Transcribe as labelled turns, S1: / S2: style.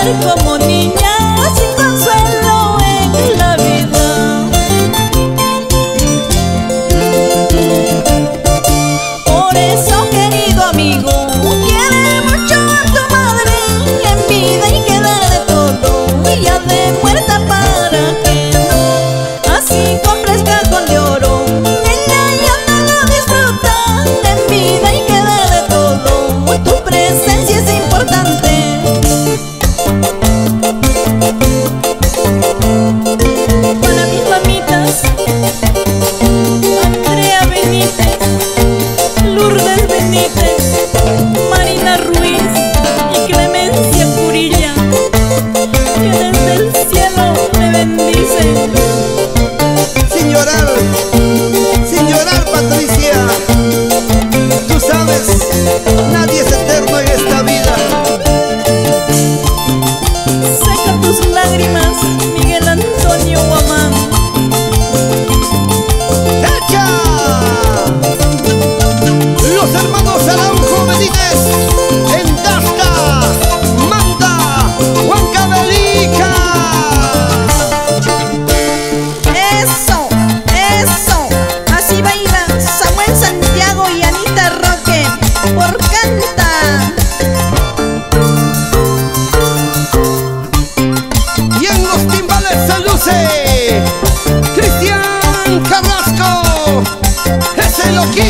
S1: como niña sin consuelo en la vida. Por eso, querido amigo, quiere mucho a tu madre en vida y que dar de todo, y ya de muerta para que no así compres cajón de oro. Ella ya te lo disfruta en vida y que dar de todo, tu presencia es importante. Para mis mamitas, Andrea Benítez, Lourdes Benítez, Marina Ruiz y Clemencia Curilla, que desde el cielo me bendicen.
S2: Sin llorar, Patricia. Tú sabes, nadie es eterno en esta vida.
S1: Seca tus lágrimas, Miguel Antonio Guamán.
S2: ¡Echa! Los hermanos Araujo Benítez en Tasca, Manta, Huancavelica.
S1: Eso, así bailan Samuel Santiago y Anita Roque por Canta.
S2: Y en los timbales se luce Cristian Carrasco, ese loquillo.